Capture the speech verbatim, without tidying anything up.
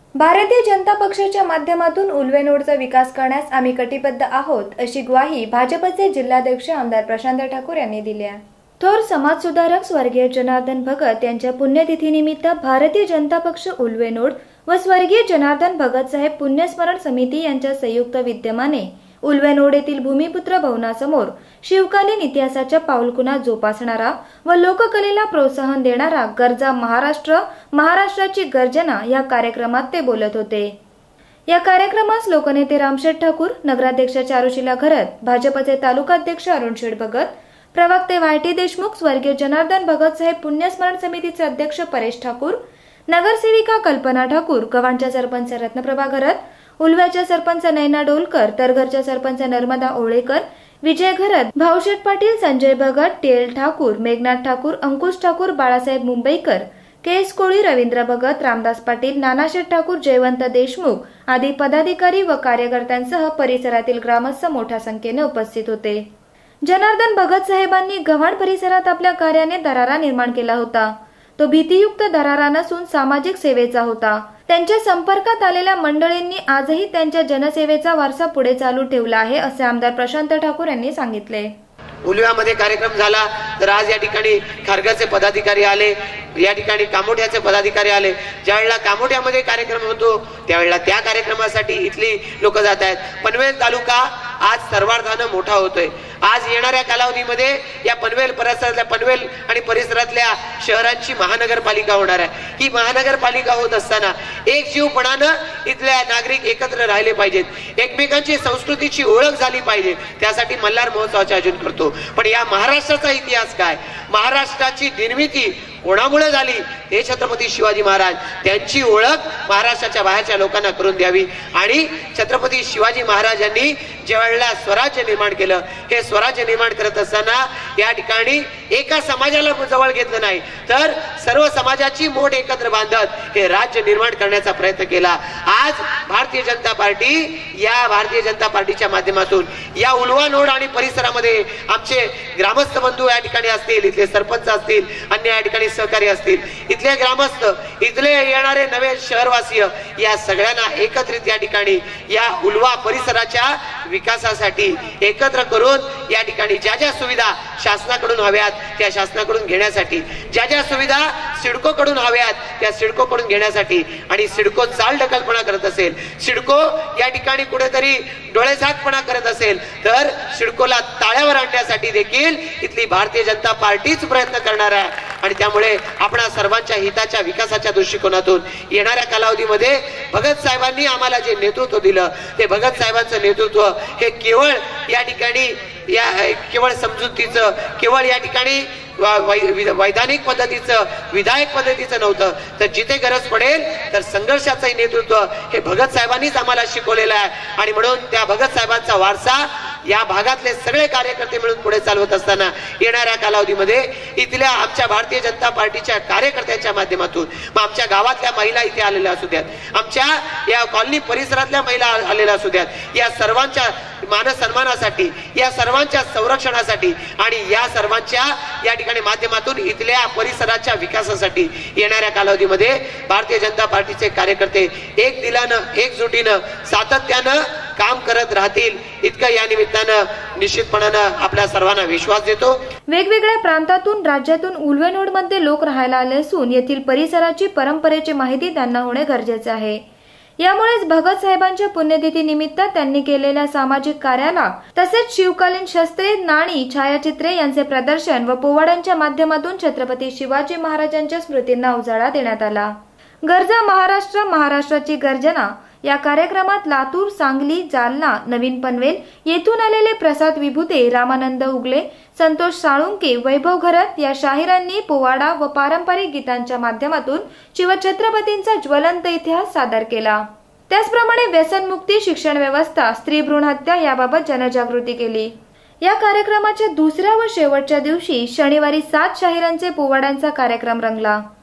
भारतीय जनता पक्षाच्या माध्यमातून उल्वे नोडचा विकास करण्यास आम्ही कटिबद्ध आहोत, अशी ग्वाही भाजपचे जिल्हाध्यक्ष आमदार प्रशांत ठाकूर यांनी दिली आहे। थोर समाजसुधारक स्वर्गीय जनार्दन भगत यांच्या पुण्यतिथीनिमित्त भारतीय जनता पक्ष उल्वे नोड व स्वर्गीय जनार्दन भगत साहेब पुण्यस्मरण समिती यांच्या संयुक्त विद्यमाने उल्वे नोड येथील भूमिपुत्र भवनासमोर शिवकालीन इतिहासाच्या पाऊलखुणा जोपासणारा व लोककलेला प्रोत्साहन देणारा गर्जा महाराष्ट्र महाराष्ट्राची गर्जना या कार्यक्रमात ते बोलत होते। या कार्यक्रमास लोकनेते रामशेठ ठाकूर, नगराध्यक्ष चारुशीला घरत, भाजपचे तालुकाध्यक्ष अरुण शेठ भगत, प्रवक्ते वाय टी देशमुख, स्वर्गीय जनार्दन भगत साहेब पुण्यस्मरण समितीचे अध्यक्ष परेश ठाकूर, नगरसेविका कल्पना ठाकूर, गव्हाणच्या सरपंच रत्नप्रभा घरत, उल्व्याच्या सरपंच नैना डोलकर, तरघरच्या sarpanch Narmada Olekar, Vijay Gharat, Bhausheth Patil, Sanjay Bhagat, T L Thakur, Meghnath Thakur, Ankush Thakur, Balasaheb Mumbaikar, K S Koli, Ravindra Bhagat, Ramdas Patil, Nanasheth Thakur, Jaywant Deshmukh आदी पदाधिकारी व कार्यकर्त्यांसह परिसरातील ग्रामस्थ मोठ्या संख्येने उपस्थित होते। जनार्दन भगत साहेबांनी गव्हाण परिसरात आपल्या कार्याने दरारा निर्माण केला होता। तो भीतीयुक्त दरारा नसून सामाजिक सेवेचा होता। त्यांच्या संपर्कात आलेल्या मंडळींनी आजही त्यांच्या जनसेवेचा वारसा पुढे चालू ठेवला आहे, असे आमदार प्रशांत ठाकूर यांनी सांगितले। उल्व्यामध्ये कार्यक्रम झाला तर आज या ठिकाणी खारगाचे पदाधिकारी आले, या ठिकाणी कामोठ्याचे पदाधिकारी आले। ज्यावेळेला कामोठ्यामध्ये कार्यक्रम होतो त्यावेळेला त्या कार्यक्रमासाठी इथली लोक जात आहेत। पनवेल तालुका आज सर्वार्थाने मोठा होतोय। आज येणाऱ्या कालावधीमध्ये या पनवेल परिसरातल्या पनवेल आणि परिसरातल्या शहरांची महानगरपालिका होणार आहे। ही महानगरपालिका होत असताना एक जीवपणानं इथल्या नागरिक एकत्र राहिले पाहिजेत, एकमेकांची संस्कृतीची ओळख झाली पाहिजे। त्यासाठी मल्हार महोत्सवाचे आयोजन करतो। पण या महाराष्ट्राचा इतिहास काय, महाराष्ट्राची निर्मिती कोणामुळे झाली हे छत्रपती शिवाजी महाराज, त्यांची ओळख महाराष्ट्राच्या बाहेरच्या लोकांना करून द्यावी। आणि छत्रपती शिवाजी महाराजांनी ज्या वेळेला स्वराज्य निर्माण केलं, हे स्वराज्य निर्माण करत असताना या ठिकाणी एका समाजाला जवळ घेतलं नाही तर सर्व समाजाची मोठ एकत्र बांधत हे राज्य निर्माण करण्याचा प्रयत्न केला। आज भारतीय जनता पार्टी या भारतीय जनता पार्टीच्या माध्यमातून या उल्वा नोड आणि परिसरामध्ये आमचे ग्रामस्थ बंधू या ठिकाणी असतील, इथले सरपंच असतील, अन्य या ठिकाणी सहकारी असतील, इथले ग्रामस्थ, इथले येणारे नवे शहरवासीय, या सगळ्यांना एकत्रित या ठिकाणी या उल्वा परिसराच्या विकासासाठी एकत्र करून या ठिकाणी ज्या ज्या सुविधा शासनाकडून हव्यात त्या शासनाकडून घेण्यासाठी, ज्या ज्या सुविधा सिडको कडून हव्यात त्या सिडको कडून घेण्यासाठी, आणि सिडको चालढकलपणा करत असेल, सिडको या ठिकाणी कुठेतरी डोळेझाकपणा करत असेल तर सिडकोला ताळ्यावर आणण्यासाठी देखील इथली भारतीय जनता पार्टीच प्रयत्न करणार आहे। आणि त्यामुळे आपण सर्वांच्या हिताच्या विकासाच्या दृष्टिकोनातून येणाऱ्या कालावधीमध्ये भगत साहेबांनी आम्हाला जे नेतृत्व दिलं ते भगत साहेबांचं नेतृत्व हे केवळ या ठिकाणी या केवळ समजुतीचं, केवळ या ठिकाणी वैधानिक पद्धतीचं, विधायक पद्धतीचं नव्हतं, तर जिथे गरज पडेल तर संघर्षाचं नेतृत्व हे भगत साहेबांनीच आम्हाला शिकवलेलं आहे। आणि म्हणून त्या भगत साहेबांचा वारसा या भागातले सगळे कार्यकर्ते मिळून पुढे चालवत असताना येणाऱ्या कालावधीमध्ये इथल्या आमच्या भारतीय जनता पार्टीच्या कार्यकर्त्यांच्या माध्यमातून, मग आमच्या गावातल्या महिला इथे आलेल्या असू द्यात, आमच्या या कॉलनी परिसरातल्या महिला आलेल्या असू द्यात, या सर्वांच्या मान सन्मानासाठी, या सर्वांच्या संरक्षणासाठी आणि या सर्वांच्या या ठिकाणी माध्यमातून इथल्या परिसराच्या विकासासाठी येणाऱ्या कालावधीमध्ये भारतीय जनता पार्टीचे कार्यकर्ते एक दिलानं, एकजुटीनं, सातत्यानं काम करत राहतील, इतकं या निमित्तानं निश्चितपणानं आपल्या सर्वांना विश्वास देतो। वेगवेगळ्या प्रांतातून, राज्यातून उल्वे नोड मध्ये लोक राहायला आले असून येथील परिसराची परंपरेची माहिती त्यांना होणे गरजेचे आहे। यामुळेच भगत साहेबांच्या पुण्यतिथी निमित्त त्यांनी केलेल्या सामाजिक कार्याला तसेच शिवकालीन शस्त्रे, नाणी, छायाचित्रे यांचे प्रदर्शन व पोवाड्यांच्या माध्यमातून छत्रपती शिवाजी महाराजांच्या स्मृतींना उजाळा देण्यात आला। गर्जा महाराष्ट्र महाराष्ट्राची गर्जना या कार्यक्रमात लातूर, सांगली, जालना, नवीन पनवेल येथून आलेले प्रसाद विभूते, रामानंद उगले, संतोष साळुंके, वैभव घरत या शाहिरांनी पोवाडा व पारंपरिक गीतांच्या माध्यमातून शिवछत्रपतींचा ज्वलंत इतिहास सादर केला। त्याचप्रमाणे व्यसनमुक्ती, शिक्षण व्यवस्था, स्त्री भ्रूण हत्या याबाबत जनजागृती केली। या कार्यक्रमाच्या दुसऱ्या व शेवटच्या दिवशी शनिवारी सात शाहिरांचे पोवाड्यांचा कार्यक्रम रंगला।